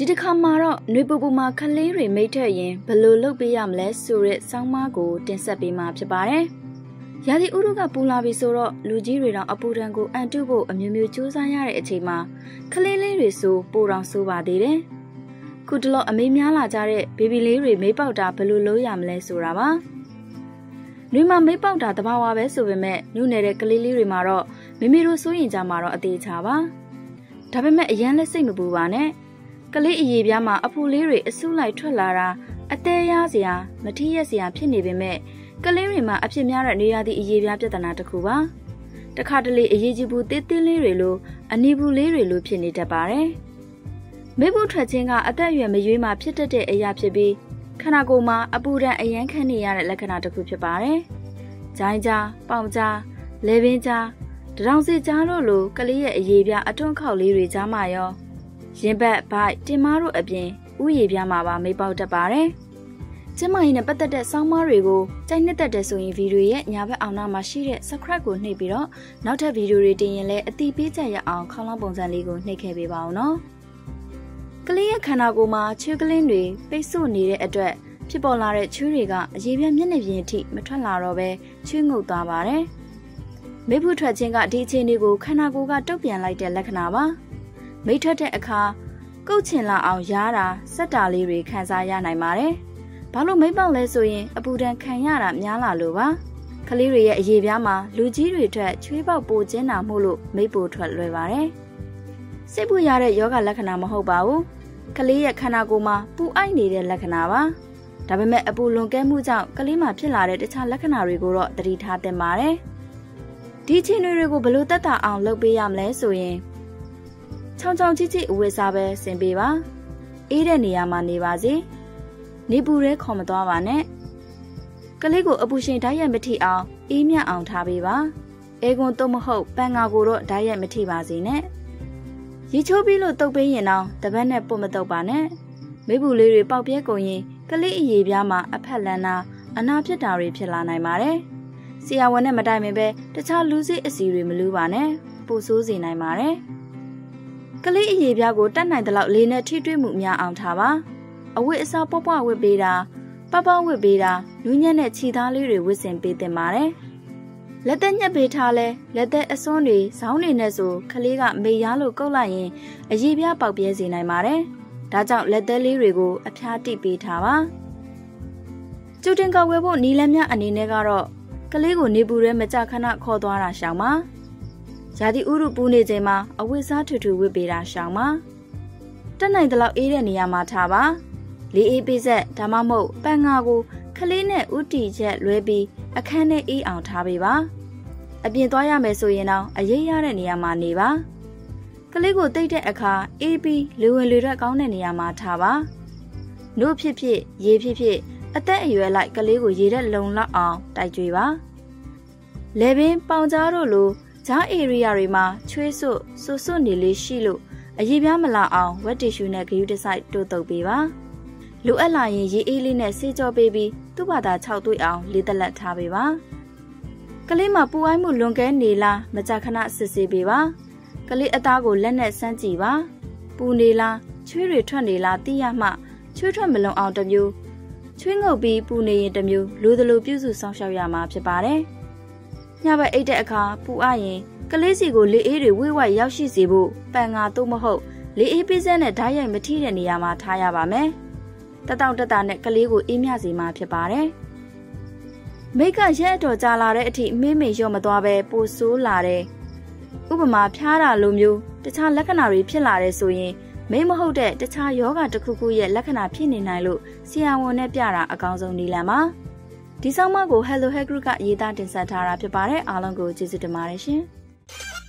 တခါမှာတော့နှွေပူပူမှာခလေးတွေမိတ်ထက်ရင်ဘယ်လိုလုပ်ပေးရမလဲဆိုတဲ့ဆောင်းပါးကိုတင်ဆက်ပေးမှာဖြစ်ပါတယ်။ရာသီဥတုကပူလာပြီဆိုတော့လူကြီးတွေတောင်အပူဒဏ်ကိုအန်တုဖို့အမျိုးမျိုးစူးစမ်းရတဲ့အချိန်မှာခလေးလေးတွေဆိုပိုတောင်ဆိုးပါသေးတယ်။ခုတလောအမေးများလာကြတဲ့ဘေဘီလေးတွေမိတ်ပေါက်တာဘယ်လိုလုပ်ရမလဲဆိုတာပါ။နှွေမှာမိတ်ပေါက်တာတဘာဝပဲဆိုပေမဲ့နုနယ်တဲ့ကလေးလေးတွေမှာတော့မိမိတို့စိုးရင်ကြမှာတော့အသေးချပါ။ဒါပေမဲ့အရန်လက်စိတ်မပူပါနဲ့ကလေးအရေးပြားမှာအဖူလေးတွေအဆုလိုက်ထွက်လာတာအသေးရစရာမထီးရက်စရာဖြစ်နေပေမဲ့ကလေးတွေမှာအဖြစ်များတဲ့နေရာသည့်အရေးပြားပြဿနာတစ်ခုပါတခါတလေအရေးကြီးဘူးသေးသေးလေးတွေလိုအနီဘူးလေးတွေလိုဖြစ်နေတတ်ပါတယ်မိဘူးထွက်ခြင်းကအသက်အရွယ်မရွေးမှဖြစ်တတ်တဲ့အရာဖြစ်ပြီးခန္ဓာကိုယ်မှာအပူဒဏ်အရန်ခံနေရတဲ့လက္ခဏာတစ်ခုဖြစ်ပါတယ်ဂျိုင်းကြားပေါင်ကြားလဲပင်ကြားတရောင်စီကြားတို့လိုကလေးရဲ့အရေးပြားအတွန်းခေါက်လေးတွေကြားမှာရောရင်ဘတ်ဘိုက်တင်မားတို့အပြင်ဥယျာဉ်ပြားမှာပါမိပေါက်တတ်ပါတယ်။ကျမကြီးနဲ့ပတ်သက်တဲ့ဆောင်းပါးတွေကိုကြိုက်နှစ်သက်တဲ့ဆိုရင်ဗီဒီယိုရဲ့ညာဘက်အောင်နားမှာရှိတဲ့ subscribe ကိုနှိပ်ပြီးတော့နောက်ထပ်ဗီဒီယိုတွေတင်ရင်လည်းအတိပေးချက်ရအောင်ခေါင်းလောင်းပုံစံလေးကိုနှိပ်ခဲ့ပေးပါအောင်နော်။ကလေးရဲ့ခန္ဓာကိုယ်မှာချွေးကလင်းတွေပိတ်ဆို့နေတဲ့အတွက်ဖြစ်ပေါ်လာတဲ့ချွေးတွေကအရေးပြမျက်နှာပြင်အထိမထွက်လာတော့ပဲချွေးငုပ်သွားပါတယ်။မိဖို့ထွက်ခြင်းကဒီအခြေအနေကိုခန္ဓာကိုယ်ကတုံ့ပြန်လိုက်တဲ့လက္ခဏာပါ။မိထွက်တဲ့အခါကုတ်ချင်လာအောင်ရားတာစက်တာလေးတွေခံစားရနိုင်ပါတယ်။ဘာလို့မိပေါက်လဲဆိုရင်အပူဒဏ်ခံရတာများလာလို့ပါ။ကလေးတွေရဲ့အရေးပြားမှာလူကြီးတွေထွက်ချွေးပေါက်ပိုကျင်းတာမို့လို့မိပိုထွက်လွယ်ပါတယ်။စိတ်ပူရတဲ့ယောဂလက္ခဏာမဟုတ်ပါဘူး။ကလေးရဲ့ခန္ဓာကိုယ်မှာပူအိုက်နေတဲ့လက္ခဏာပါ။ဒါပေမဲ့အပူလွန်ကဲမှုကြောင့်ကလေးမှာဖြစ်လာတဲ့တခြားလက္ခဏာတွေကိုတော့သတိထားသင့်ပါတယ်။ဒီခြေတွေကိုဘယ်လိုသက်သာအောင်လုပ်ပေးရမလဲဆိုရင်ချောင်းချောင်းကြီးကြီးအဝတ်စားပဲဆင်ပေးပါအေးတဲ့နေရာမှာနေပါစေနေပူရဲခေါ်မသွားပါနဲ့ကလေးကိုအပူရှင်ဓာတ်ရိုက်မထိအောင်အေးမြအောင်ထားပေးပါအဲကွန်တော့မဟုတ်ပန်ငါကိုတော့ဓာတ်ရိုက်မထိပါစေနဲ့ရေချိုးပြီးလို့တုပ်ပေးရင်တော့တပတ်နဲ့ပုတ်မတုပ်ပါနဲ့မိဘူးလေးတွေပေါက်ပြဲကုန်ရင်ကလေးအရေးပြားမှာအဖက်လန်းတာအနာဖြစ်တာတွေဖြစ်လာနိုင်ပါတယ်ဆရာဝန်နဲ့မတိုင်ပင်ပဲတခြားလူစိအစီတွေမလူးပါနဲ့ပိုဆိုးစေနိုင်ပါတယ်ကလေးအရေးပြားကိုတတ်နိုင်တဲ့လောက်လေးနဲ့ထိတွေ့မှုများအောင်ထားပါအဝတ်အစားပွားပွားဝတ်ပေးတာပပဝတ်ပေးတာနူးညံ့တဲ့ခြေသားလေးတွေဝတ်ဆင်ပေးသင့်ပါတယ်လက်သက်ညှက်ပေးထားလဲလက်သက်အစွန်းတွေဇောင်းတွေနဲ့ဆိုကလေးကမေရားလို့ကုတ်လိုက်ရင်အရေးပြားပေါက်ပြဲစေနိုင်ပါတယ်ဒါကြောင့်လက်သက်လေးတွေကိုအဖျားတိပေးထားပါကျူတင်ကောက်ဝဲဖို့နီလန်းမြအနေနဲ့ကတော့ကလေးကိုနေပူရဲမကြခဏခေါ်သွားတာရှောင်ပါရာသီဥတုပူနေချိန်မှာအဝတ်စားထူထူဝတ်ပေးတာရှောင်ပါတက်နိုင်တဲ့လောက်အေးတဲ့နေရာမှာထားပါလေးအေးပေးဆက်ဒါမှမဟုတ်ပန်းငါကိုခလေးနဲ့ဥတီချက်လွဲပြီးအခန်းထဲအေးအောင်ထားပေးပါအပြင်သွားရမယ်ဆိုရင်တော့အရေးရတဲ့နေရာမှာနေပါကလေးကိုတိတ်တဲ့အခါအေးပြီးလူဝင်လူထွက်ကောင်းတဲ့နေရာမှာထားပါနှုတ်ဖြစ်ဖြစ်ရေဖြစ်ဖြစ်အသက်အရွယ်လိုက်ကလေးကိုရေတဲ့လုံလောက်အောင်တိုက်ကြွေပါလေပင်ပေါင်ကြားတို့လိုဂျားဧရိယာတွေမှာချွေးစွတ်နေလေးရှိလို့အရေးပြားမလာအောင်ဝက်တီရှူနဲ့ဂယူးတစ်စိုက်တို့တုပ်ပေးပါလိုအပ်လာရင်ရေအေးလေးနဲ့ဆေးကြောပေးပြီးသူ့ဘာသာ6သွေးအောင်လေးသက်လက်ထားပေးပါကလေးမှာပူအိုင်းမှုလွန်ကဲနေလားမကြာခဏစစ်ဆေးပေးပါကလေးအသားကိုလက်နဲ့ဆန်းကြည့်ပါပူနေလားချွေးတွေထွက်နေလားသိရမှချွေးထွက်မလုံအောင်တစ်မျိုးချွေးငုပ်ပြီးပူနေရင်တစ်မျိုးလိုသလိုပြုစုစောင့်ရှောက်ရမှာဖြစ်ပါတယ်ညဘက်အိတ်တဲ့အခါပူအပ်ရင်ကလေးစီကိုလေအေးတွေဝိဝိုက်ရောက်ရှိစေဖို့ပန်ငါသို့မဟုတ်လေအေးပေးစက်နဲ့ဓာတ်ရိုက်မထိတဲ့နေရာမှာထားရပါမယ်။တက်တောင့်တက်တာနဲ့ကလေးကိုအေးမြစေမှာဖြစ်ပါတယ်။မိတ်ကရက်အတော်ကြာလာတဲ့အထိမေးမေလျော့မသွားပဲပိုဆိုးလာတယ်။ဥပမာဖျားတာလိုမျိုးတခြားလက္ခဏာတွေဖြစ်လာတဲ့ဆိုရင်မိတ်မဟုတ်တဲ့တခြားယောဂတစ်ခုခုရဲ့လက္ခဏာဖြစ်နေနိုင်လို့ဆရာဝန်နဲ့ပြတာအကောင်းဆုံးနည်းလမ်းပါ။ဒီဆောင်းပါးကို Hello Hack Group ကရေးသားတင်ဆက်ထားတာဖြစ်ပါတယ်အားလုံးကိုကျေးဇူးတင်ပါတယ်ရှင်